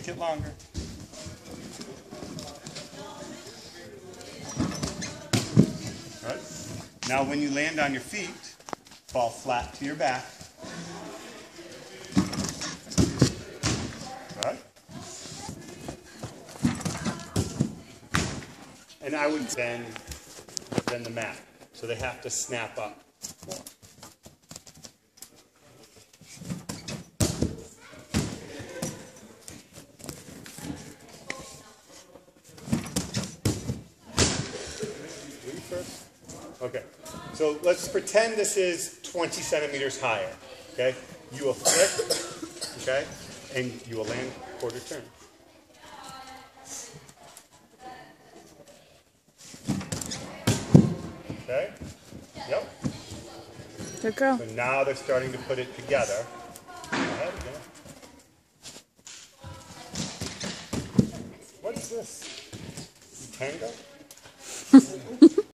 Make it longer. All right. Now when you land on your feet, fall flat to your back. All right. And I would bend the mat. So they have to snap up more. Okay, so let's pretend this is 20 centimeters higher. Okay, you will flip, okay, and you will land quarter turn. Okay, yep. Good girl. So now they're starting to put it together. Go ahead again. What is this? Tango?